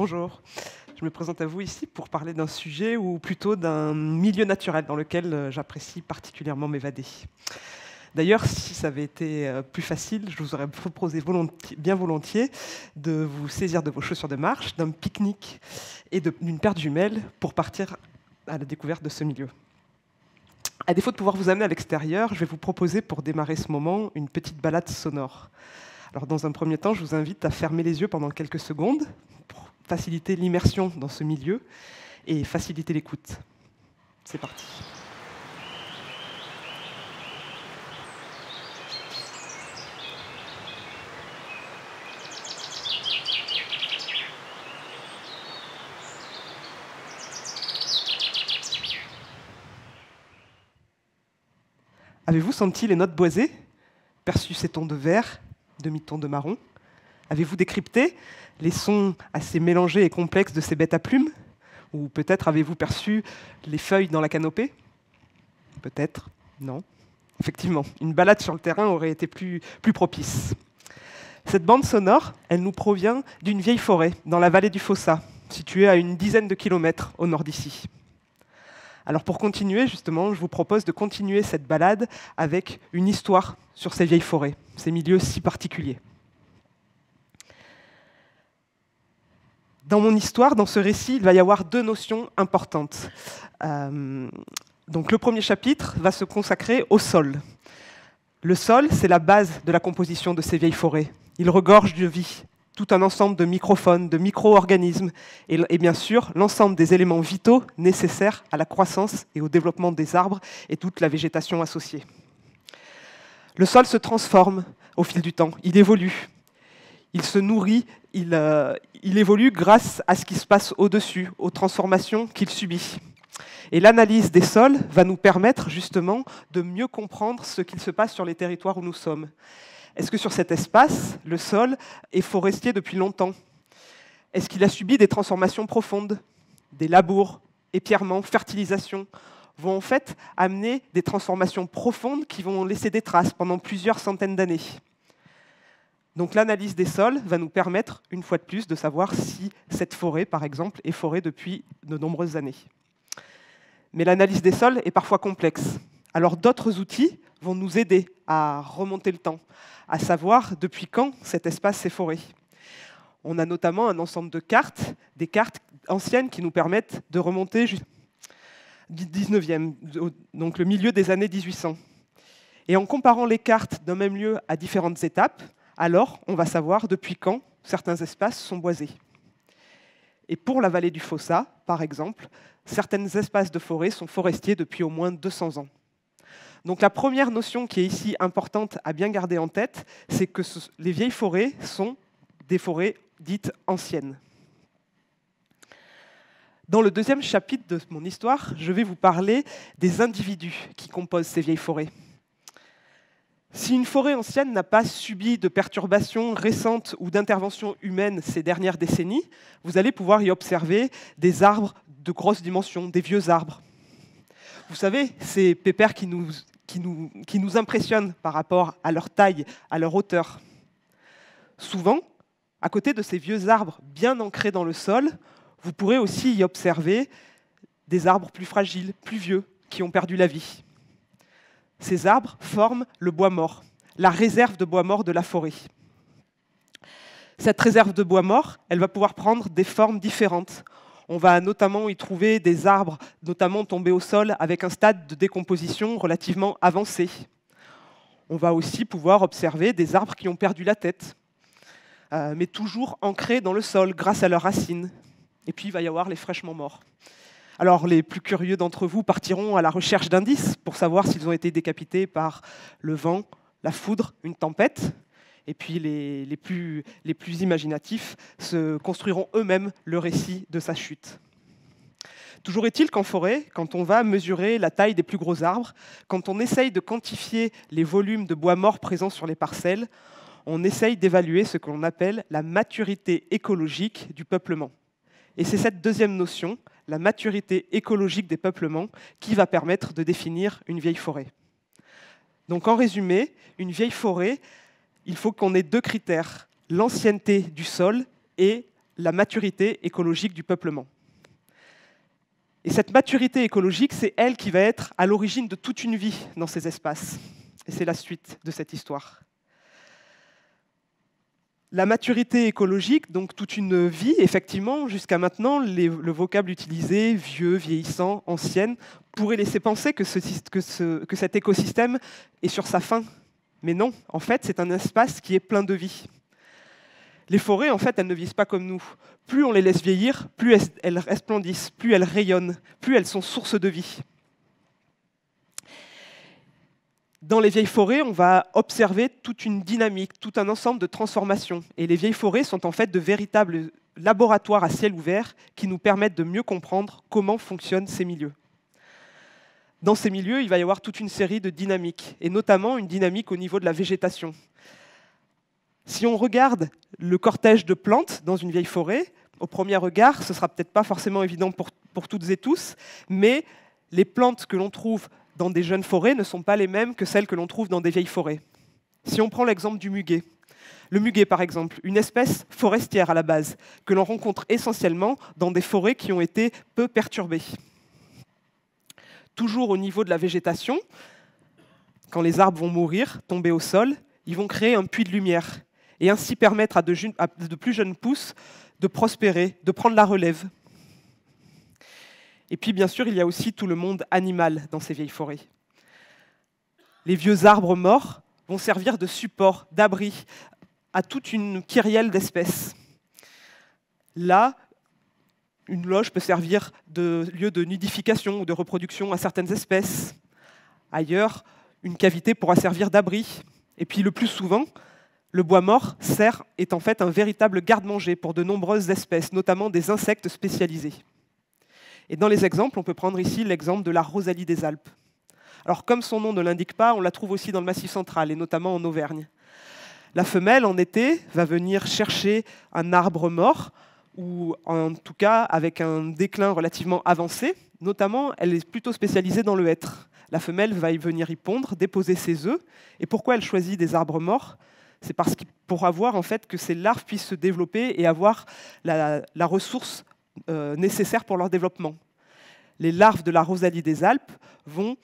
Bonjour, je me présente à vous ici pour parler d'un sujet ou plutôt d'un milieu naturel dans lequel j'apprécie particulièrement m'évader. D'ailleurs, si ça avait été plus facile, je vous aurais proposé bien volontiers de vous saisir de vos chaussures de marche, d'un pique-nique et d'une paire de jumelles pour partir à la découverte de ce milieu. À défaut de pouvoir vous amener à l'extérieur, je vais vous proposer pour démarrer ce moment une petite balade sonore. Alors, dans un premier temps, je vous invite à fermer les yeux pendant quelques secondes pour faciliter l'immersion dans ce milieu et faciliter l'écoute. C'est parti. Avez-vous senti les notes boisées, perçu ces tons de vert, demi-tons de marron? Avez-vous décrypté les sons assez mélangés et complexes de ces bêtes à plumes? Ou peut-être avez-vous perçu les feuilles dans la canopée? Peut-être, non. Effectivement, une balade sur le terrain aurait été plus propice. Cette bande sonore, elle nous provient d'une vieille forêt dans la vallée du Fossa, située à une dizaine de kilomètres au nord d'ici. Alors pour continuer, justement, je vous propose de continuer cette balade avec une histoire sur ces vieilles forêts, ces milieux si particuliers. Dans mon histoire, dans ce récit, il va y avoir deux notions importantes. Donc le premier chapitre va se consacrer au sol. Le sol, c'est la base de la composition de ces vieilles forêts. Il regorge de vie, tout un ensemble de microphones, de micro-organismes, et bien sûr, l'ensemble des éléments vitaux nécessaires à la croissance et au développement des arbres et toute la végétation associée. Le sol se transforme au fil du temps, il évolue, il se nourrit, il évolue grâce à ce qui se passe au-dessus, aux transformations qu'il subit. Et l'analyse des sols va nous permettre justement de mieux comprendre ce qu'il se passe sur les territoires où nous sommes. Est-ce que sur cet espace, le sol est forestier depuis longtemps? Est-ce qu'il a subi des transformations profondes? Des labours, épièrements, fertilisation vont en fait amener des transformations profondes qui vont laisser des traces pendant plusieurs centaines d'années. Donc l'analyse des sols va nous permettre, une fois de plus, de savoir si cette forêt, par exemple, est forêt depuis de nombreuses années. Mais l'analyse des sols est parfois complexe. Alors d'autres outils vont nous aider à remonter le temps, à savoir depuis quand cet espace est forêt. On a notamment un ensemble de cartes, des cartes anciennes qui nous permettent de remonter du 19e, donc le milieu des années 1800. Et en comparant les cartes d'un même lieu à différentes étapes, alors on va savoir depuis quand certains espaces sont boisés. Et pour la vallée du Fossa, par exemple, certains espaces de forêt sont forestiers depuis au moins 200 ans. Donc la première notion qui est ici importante à bien garder en tête, c'est que les vieilles forêts sont des forêts dites anciennes. Dans le deuxième chapitre de mon histoire, je vais vous parler des individus qui composent ces vieilles forêts. Si une forêt ancienne n'a pas subi de perturbations récentes ou d'interventions humaines ces dernières décennies, vous allez pouvoir y observer des arbres de grosses dimensions, des vieux arbres. Vous savez, ces pépères qui nous impressionnent par rapport à leur taille, à leur hauteur. Souvent, à côté de ces vieux arbres bien ancrés dans le sol, vous pourrez aussi y observer des arbres plus fragiles, plus vieux, qui ont perdu la vie. Ces arbres forment le bois mort, la réserve de bois mort de la forêt. Cette réserve de bois mort, elle va pouvoir prendre des formes différentes. On va notamment y trouver des arbres, notamment tombés au sol, avec un stade de décomposition relativement avancé. On va aussi pouvoir observer des arbres qui ont perdu la tête, mais toujours ancrés dans le sol grâce à leurs racines. Et puis il va y avoir les fraîchement morts. Alors les plus curieux d'entre vous partiront à la recherche d'indices pour savoir s'ils ont été décapités par le vent, la foudre, une tempête. Et puis les plus imaginatifs se construiront eux-mêmes le récit de sa chute. Toujours est-il qu'en forêt, quand on va mesurer la taille des plus gros arbres, quand on essaye de quantifier les volumes de bois mort présents sur les parcelles, on essaye d'évaluer ce que l'on appelle la maturité écologique du peuplement. Et c'est cette deuxième notion, la maturité écologique des peuplements, qui va permettre de définir une vieille forêt. Donc en résumé, une vieille forêt, il faut qu'on ait deux critères, l'ancienneté du sol et la maturité écologique du peuplement. Et cette maturité écologique, c'est elle qui va être à l'origine de toute une vie dans ces espaces. Et c'est la suite de cette histoire. La maturité écologique, donc toute une vie, effectivement, jusqu'à maintenant, le vocable utilisé, vieux, vieillissant, ancienne, pourrait laisser penser que cet écosystème est sur sa fin. Mais non, en fait, c'est un espace qui est plein de vie. Les forêts, en fait, elles ne vieillissent pas comme nous. Plus on les laisse vieillir, plus elles resplendissent, plus elles rayonnent, plus elles sont source de vie. Dans les vieilles forêts, on va observer toute une dynamique, tout un ensemble de transformations. Et les vieilles forêts sont en fait de véritables laboratoires à ciel ouvert qui nous permettent de mieux comprendre comment fonctionnent ces milieux. Dans ces milieux, il va y avoir toute une série de dynamiques, et notamment une dynamique au niveau de la végétation. Si on regarde le cortège de plantes dans une vieille forêt, au premier regard, ce ne sera peut-être pas forcément évident pour toutes et tous, mais les plantes que l'on trouve dans des jeunes forêts ne sont pas les mêmes que celles que l'on trouve dans des vieilles forêts. Si on prend l'exemple du muguet, le muguet par exemple, une espèce forestière à la base, que l'on rencontre essentiellement dans des forêts qui ont été peu perturbées. Toujours au niveau de la végétation, quand les arbres vont mourir, tomber au sol, ils vont créer un puits de lumière et ainsi permettre à de plus jeunes pousses de prospérer, de prendre la relève. Et puis, bien sûr, il y a aussi tout le monde animal dans ces vieilles forêts. Les vieux arbres morts vont servir de support, d'abri à toute une kyrielle d'espèces. Là, une loge peut servir de lieu de nidification ou de reproduction à certaines espèces. Ailleurs, une cavité pourra servir d'abri. Et puis, le plus souvent, le bois mort est en fait un véritable garde-manger pour de nombreuses espèces, notamment des insectes spécialisés. Et dans les exemples, on peut prendre ici l'exemple de la rosalie des Alpes. Alors, comme son nom ne l'indique pas, on la trouve aussi dans le Massif central, et notamment en Auvergne. La femelle, en été, va venir chercher un arbre mort, ou en tout cas avec un déclin relativement avancé. Notamment, elle est plutôt spécialisée dans le hêtre. La femelle va y venir y pondre, déposer ses œufs. Et pourquoi elle choisit des arbres morts ? C'est parce qu'il pour avoir en fait que ces larves puissent se développer et avoir la ressource nécessaires pour leur développement. Les larves de la rosalie des Alpes vont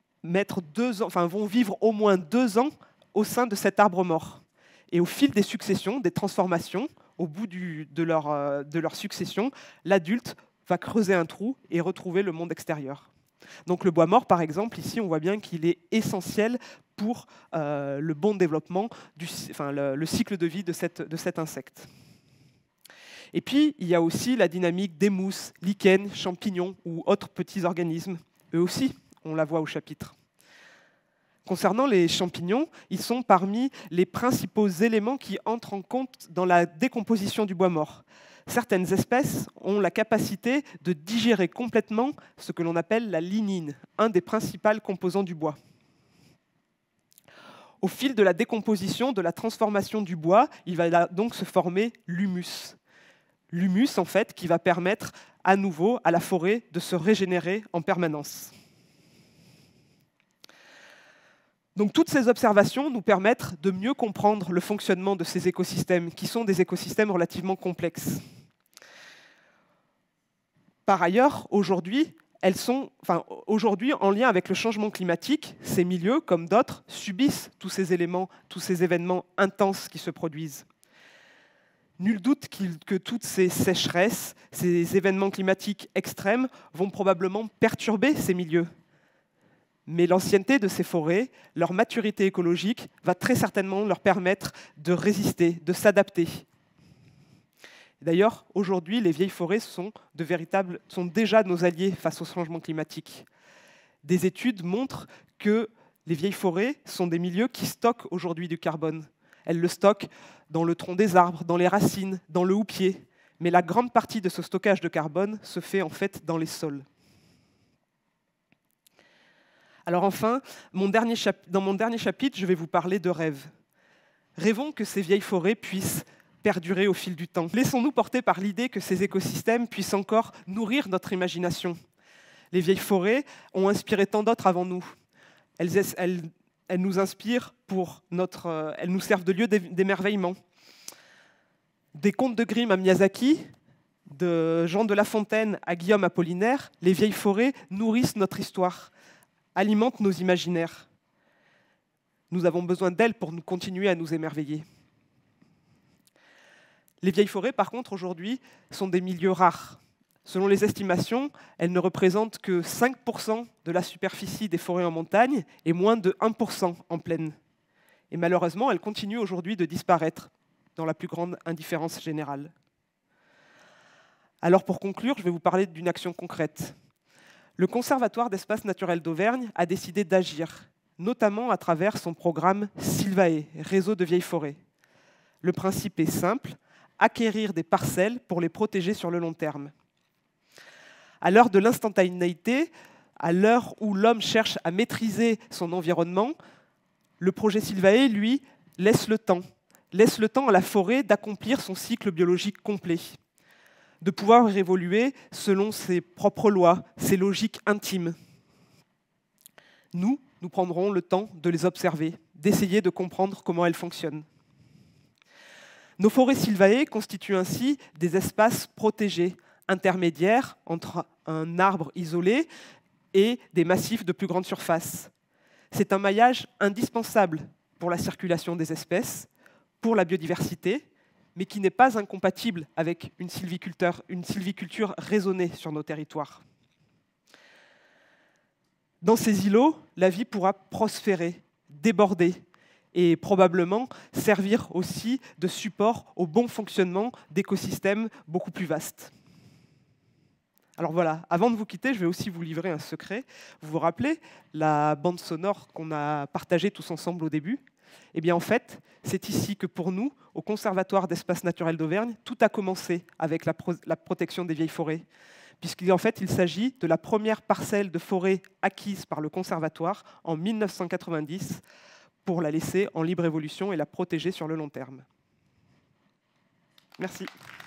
vivre au moins 2 ans au sein de cet arbre mort. Et au fil des successions, des transformations, au bout de leur succession, l'adulte va creuser un trou et retrouver le monde extérieur. Donc le bois mort, par exemple, ici, on voit bien qu'il est essentiel pour le bon développement, le cycle de vie de cet insecte. Et puis, il y a aussi la dynamique des mousses, lichens, champignons ou autres petits organismes. Eux aussi, on la voit au chapitre. Concernant les champignons, ils sont parmi les principaux éléments qui entrent en compte dans la décomposition du bois mort. Certaines espèces ont la capacité de digérer complètement ce que l'on appelle la lignine, un des principaux composants du bois. Au fil de la décomposition, de la transformation du bois, il va donc se former l'humus. L'humus, en fait, qui va permettre à nouveau à la forêt de se régénérer en permanence. Donc toutes ces observations nous permettent de mieux comprendre le fonctionnement de ces écosystèmes, qui sont des écosystèmes relativement complexes. Par ailleurs, aujourd'hui, en lien avec le changement climatique, ces milieux, comme d'autres, subissent tous ces événements intenses qui se produisent. Nul doute que toutes ces sécheresses, ces événements climatiques extrêmes vont probablement perturber ces milieux. Mais l'ancienneté de ces forêts, leur maturité écologique, va très certainement leur permettre de résister, de s'adapter. D'ailleurs, aujourd'hui, les vieilles forêts sont déjà nos alliés face au changement climatique. Des études montrent que les vieilles forêts sont des milieux qui stockent aujourd'hui du carbone. Elles le stockent dans le tronc des arbres, dans les racines, dans le houppier. Mais la grande partie de ce stockage de carbone se fait en fait dans les sols. Alors enfin, dans mon dernier chapitre, je vais vous parler de rêves. Rêvons que ces vieilles forêts puissent perdurer au fil du temps. Laissons-nous porter par l'idée que ces écosystèmes puissent encore nourrir notre imagination. Les vieilles forêts ont inspiré tant d'autres avant nous. Elles nous inspirent elles nous servent de lieu d'émerveillement. Des contes de Grimm à Miyazaki, de Jean de La Fontaine à Guillaume Apollinaire, les vieilles forêts nourrissent notre histoire, alimentent nos imaginaires. Nous avons besoin d'elles pour nous continuer à nous émerveiller. Les vieilles forêts, par contre, aujourd'hui, sont des milieux rares. Selon les estimations, elles ne représentent que 5% de la superficie des forêts en montagne et moins de 1% en plaine. Et malheureusement, elles continuent aujourd'hui de disparaître dans la plus grande indifférence générale. Alors pour conclure, je vais vous parler d'une action concrète. Le Conservatoire d'espaces naturels d'Auvergne a décidé d'agir, notamment à travers son programme Sylvae, réseau de vieilles forêts. Le principe est simple, acquérir des parcelles pour les protéger sur le long terme. À l'heure de l'instantanéité, à l'heure où l'homme cherche à maîtriser son environnement, le projet Sylvae, lui, laisse le temps à la forêt d'accomplir son cycle biologique complet, de pouvoir évoluer selon ses propres lois, ses logiques intimes. Nous prendrons le temps de les observer, d'essayer de comprendre comment elles fonctionnent. Nos forêts Sylvae constituent ainsi des espaces protégés, intermédiaires entre un arbre isolé et des massifs de plus grande surface. C'est un maillage indispensable pour la circulation des espèces, pour la biodiversité, mais qui n'est pas incompatible avec une sylviculture raisonnée sur nos territoires. Dans ces îlots, la vie pourra prospérer, déborder, et probablement servir aussi de support au bon fonctionnement d'écosystèmes beaucoup plus vastes. Alors voilà, avant de vous quitter, je vais aussi vous livrer un secret. Vous vous rappelez la bande sonore qu'on a partagée tous ensemble au début? Eh bien en fait, c'est ici que pour nous, au Conservatoire d'espaces naturels d'Auvergne, tout a commencé avec la protection des vieilles forêts. Puisqu'en fait, il s'agit de la première parcelle de forêt acquise par le Conservatoire en 1990 pour la laisser en libre évolution et la protéger sur le long terme. Merci.